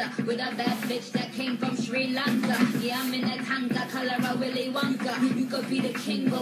with a bad bitch that came from Sri Lanka. Yeah, I'm in a tanga, color of Willy Wonka. You could be the king, but